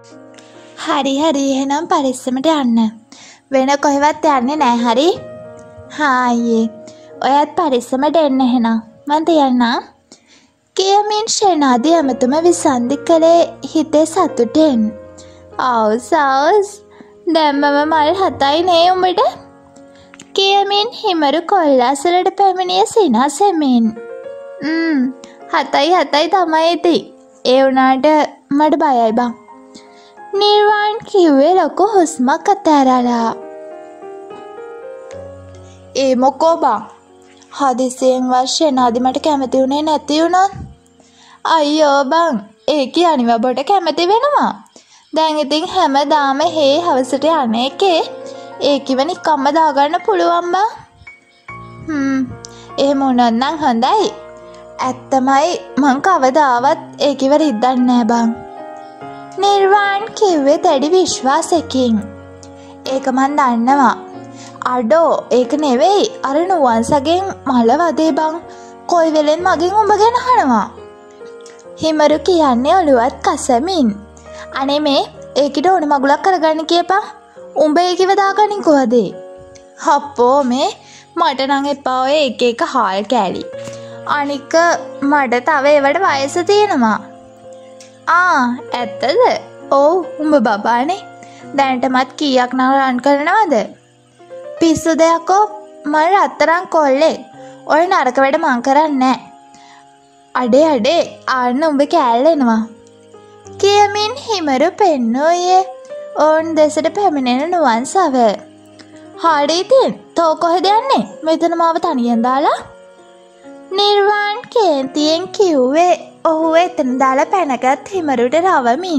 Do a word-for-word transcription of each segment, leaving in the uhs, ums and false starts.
හරි හරි එහෙනම් පරිස්සමට යන්න. වෙන කොහෙවත් යන්නේ නැහැ හරි? හා අයියේ. ඔයත් පරිස්සමට එන්න එහෙනම්. මං තියන්නම්. කියමින් ෂෙනාදි ඇමතුම විසන්ධි කළේ හිතේ සතුටෙන්. ආව් සවුස්. දැන් මම මල් හතයි නේ උඹට. කියමින් හිමරු කොල්ලාසලට පැමිණිය සිනාසෙමින්. ම්ම් හතයි හතයි තමයි ඉතින්. ඒ වුණාට මට බයයි බං. නිර්වාන් කිව්වේ ලොකු හුස්මක් අතහැරලා. ඒ මොකෝ බං? හදිසියෙන් වශයෙන්ාදි මට කැමති උනේ නැති වුණොත්? අයියෝ බං, ඒ කියන්නේ ඔබට කැමති වෙනවා. දැන් ඉතින් හැමදාම හේ හවසට යන එකේ ඒකිව නිකම්ම දාගන්න පුළුවන් බං. හ්ම්, එහෙම වුණොත් නම් හොඳයි. ඇත්තමයි මං කවදාවත් ඒකිව රිද්දන්නේ නැහැ බං. නිර්වාන් කිව්වේ දැඩි විශ්වාසකින්. ඒක මන් දන්නවා. අඩෝ ඒක නෙවෙයි අර නුවන්සගෙන් මල වදේ බං. කොයි වෙලෙන් මගෙන් උඹ ගැන අහනවා. හිමරු කියන්නේ ඔළුවත් කසමින්. අනේ මේ ඒකිට ඕන මගුලක් කරගන්න කියපන්. උඹ ඒකිව දාගනින් කොහද? හප්පෝ මේ මට නම් එපා ඔය එක එක හාල් කෑලි. අනික මට තව ඒවට වයස තියෙනවා. ආ ඇත්තද? ඔව් උඹ බබානේ. දැනටමත් කීයක් නම් රන් කරනවද? පිස්සු දෙයක්කෝ මම රත්තරන් කොල්ලේ. ඔය නරක වැඩ මං කරන්නේ නැහැ. අඩේ අඩේ ආන්න උඹ කෑල්ල එනවා. කියමින් හිමරු පෙන්නුවේ ඕන් දෙසට පැමිණෙන නුවන්සව. හරි ඉතින් තෝ කොහෙද යන්නේ? මෙතන මාව තනියෙන් දාලා? නිර්වාන් කේන්තියෙන් කිව්වේ ඔහු එතන දාලා පැනගත් හිමරුට රවමින්.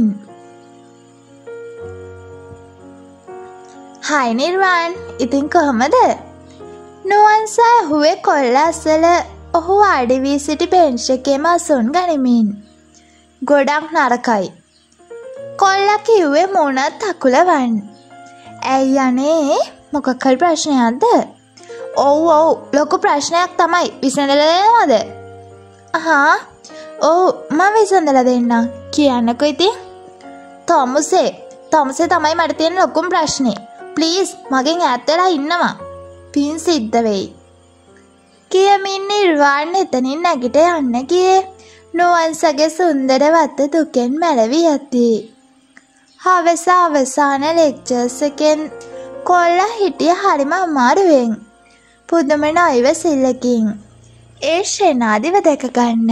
හයි නිර්වාන්, ඉතින් කොහමද? නුවන්සා ඇහුවේ කොල්ලාසල ඔහු වාඩි වී සිටි බෙන්ච් එකේම අසුන් ගනිමින්. ගොඩක් නරකයි. කොල්ලා කිව්වේ මුණත් අකුලවන්. ඇයි අනේ මොකක් හරි ප්‍රශ්නයක්ද? ඔව් ඔව් ලොකු ප්‍රශ්නයක් තමයි. විසඳලා දෙනවද? අහා ඔව් මම විසඳලා දෙන්නම්. කියන්නකෝ ඉතින්. තොමුසේ තොමුසේ තමයි මට තියෙන ලොකුම ප්‍රශ්නේ. ප්ලීස් මගෙන් ඈත් වෙලා ඉන්නවා. පින් සිද්ධ වෙයි. කියමින් නිර්වාණ එතනින් නැගිට යන්න ගියේ නුවන්සගේ සුන්දර වත්ත දුකෙන් මැලවී ඇති. හවස අවසාන ලෙක්චර්ස් එකෙන් කොල්ලා හිටිය හරිම අමාරුවෙන්. පුදුම නයිවසිල්ලකින්. ඒ ෂෙනාදිව දැක ගන්න.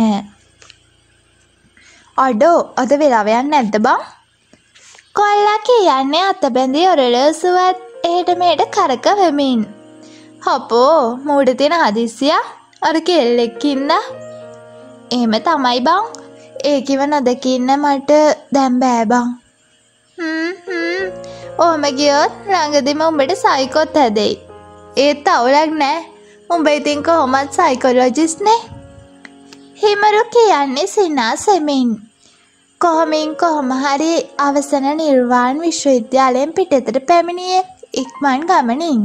අඩෝ අද වෙලාවයක් නැද්ද බං? කොල්ලා කියන්නේ අතබැඳි ඔරලෝසුවත් එහෙට මෙහෙට කරකවමින්. හපෝ මූඩ තියෙන හදිස්සියක් අර කෙල්ලෙක්කින්ද? එහෙම තමයි බං. ඒකිව නොදකින්න මට දැන් බෑ බං. හ්ම් හ්ම් ඔහම ගියොත් ළඟදිම උඹට සයිකොත් හැදෙයි. ඒත් අවුලක් නෑ. උඹ ඉතින් කොහොමත් සයිකොලොජිස්ට් නේ? හිමරු කියන්නේ සිනාසෙමින්. කොහොමින් කොහොම හරි අවසන නිර්වාණ විශ්වවිද්‍යාලයෙන් පිටතට පැමිණියේ ඉක්මන් ගමනින්.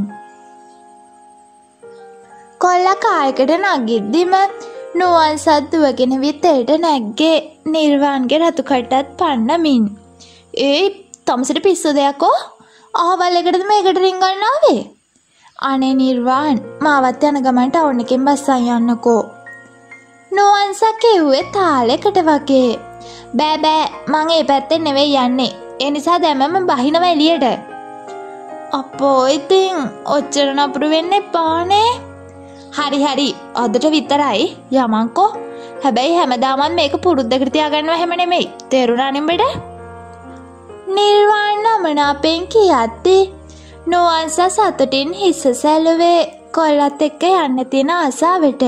කොල්ලා කායකට නගිද්දිම නුවන්සත් දුවගෙන විතරට නැග්ගේ නිර්වාණගේ රතු කටත් පන්නමින්. ඒ තොමසට පිස්සු දෙයක්කෝ? අහවල් එකටද මේකට රින්ගන්න ආවේ? අනේ නිර්වාණ මාවත් යන ගමන් ටවුන් එකෙන් බස්සන් යන්නකෝ. නුවන්සා කිව්වේ තාලෙකට වගේ. බෑ බෑ මං ඒ පැත්තෙන් නෙවෙයි යන්නේ. ඒ නිසා දැම්මම බහිනව එළියට. අපෝ ඉතින් ඔච්චර නපුරු වෙන්න එපානේ. හරි හරි අදට විතරයි යමන්කෝ. හැබැයි හැමදාමත් මේක පුරුද්දකට තියාගන්නවා හැම නෙමෙයි. තේරුණා නෙඹට? නිර්වාණ නමනාපෙන් කියද්දී නුවන්සා සතුටින් හිස සැලුවේ කොල්ලත් එක්ක යන්න තියෙන ආසාවට.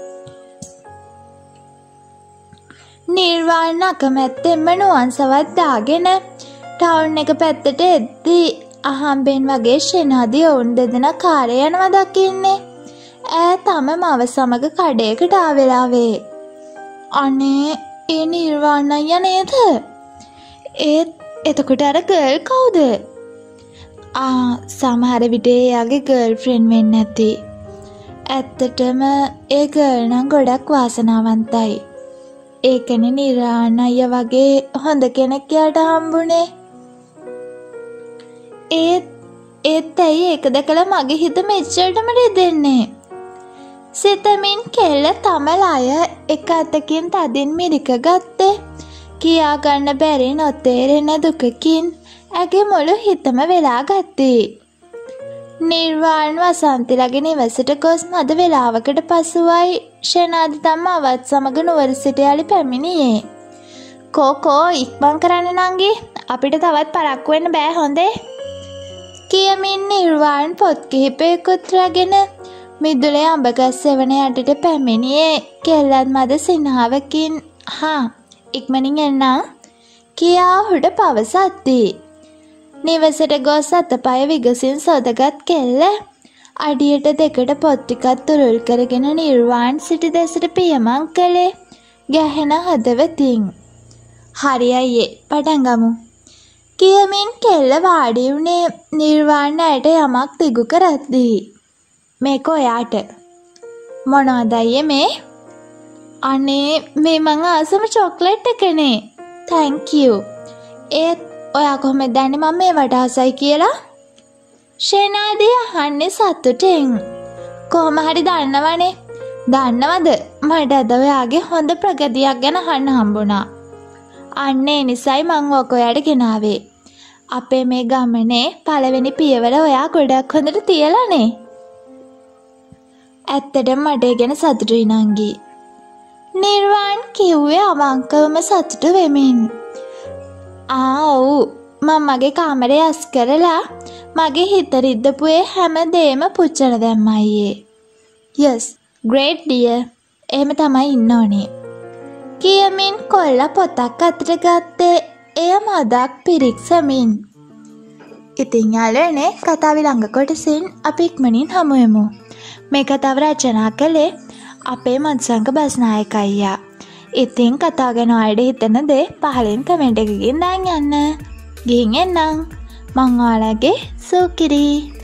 නිර්වාණ අකමැත්තෙන්ම නුවන්සවත් දාගෙන ටවුන් එක පැත්තට එද්දී අහම්බෙන් වගේ ෂෙනාදි ඔවුන් දෙදෙනා කාරේ යනවා දකින්නේ. ඈ තම මව සමග කඩේකට ආවෙලාවේ. අනේ ඒ නිර්වාණ අයියා නේද? ඒත් එතකොට අර ගර්ල් කවුද? ආ සමහර විට එයාගේ ගර්ල් ෆ්‍රෙන්ඩ් වෙන්න ඇති. ඇත්තටම ඒ ගර්ල් නම් ගොඩක් වාසනාවන්තයි. ඒකනේ නිර්වාණ අයියා වගේ හොඳ කෙනෙක් යාට හම්බුනේ. ඒත් ඒත් ඇයි ඒක දැකලා මගේ හිත මෙච්චරටම රිදෙන්නේ? සිතමින් කෙල්ල තමලය එක අතකින් තදින් මිරික ගත්තේ. කියා ගන්න බැරි නොතේරෙන දුකකින් ඇගේ මුළු හිතම වෙලා ගත්තේ. නිර්වාණ වසන්තිලගේ නිවසට ගොස් මද වේලාවකට පසුවයි ෂෙනාදි තම අවත් සමග නුවර සිට යලි පැමිණියේ. කෝකෝ ඉක්මන් කරන්න නංගි, අපිට තවත් පරක්කු වෙන්න බෑ හොඳේ. කියමින් නිර්වාණ පොත් කිහිපයකුත් රැගෙන මිදුලේ අඹගස් සෙවන යටට පැමිණියේ. කෙල්ලත් මද සිනහවකින් හා ඉක්මනින් එන්නම් කියා ඔහුට පවසද්දී. නිවසට ගොස් අතපය විගසින් සොදගත් කෙල්ල අඩියට දෙකට පොත් ටිකක් තුරුල් කරගෙන නිර්වාණ සිටි දෙසට පියමන් කළේ ගැහෙන හදවතින්. හරි අයියේ පටන් ගමු කියමින් කෙල්ල වාඩි වුණේ නිර්වාණ ඇයට යමක් දිගු කරද්දී. මේක ඔයාට. මොනවද අයියේ මේ? අනේ මේ මං ආසම චොක්ලට් එකනේ. thank you. ඒත් ඔයා කොහොමද දන්නේ මම මේවට ආසයි කියලා? ෂෙනාදි අහන්නේ සතුටෙන්. කොහොම හරි දන්නවනේ. දන්නවද? මට අද ඔයාගේ හොඳ ප්‍රගතියක් ගැන අහන්න හම්බුණා. අන්න ඒ නිසයි මං ඔක ඔයාට ගෙනාවේ. අපේ මේ ගමනේ පළවෙනි පියවර ඔයා ගොඩක් හොඳට තියලානේ. ඇත්තටම මට ඒ ගැන සතුටුයි නංගි. නිර්වාණ කිව්වේ අවංකවම සතුටු වෙමින්. ආ ඔව් මම මගේ කාමරේ අස් කරලා මගේ හිත රිද්දපු ඒ හැමදේම පුච්චලා දැම්මා අයියේ. yes great dear. එහෙම තමයි ඉන්න ඕනේ. කියමින් කොල්ල පොතක් අතට ගත්තේ එය මදක් පිරික්සමින්. ඉතින් යාළුවනේ කතාවේ ළඟ කොටසින් අපි ඉක්මනින් හමු වෙමු. මේ කතාව රචනා කළේ අපේ මත්සංක බස්නායක අයියා. ඉතින් කතාව ගැන ඔයාලට හිතෙන දේ පහලින් කමෙන්ට් එකකින් දාන්න යන්න. ගිහින් එන්නම්. මං ඔයාලගේ සුකිරි.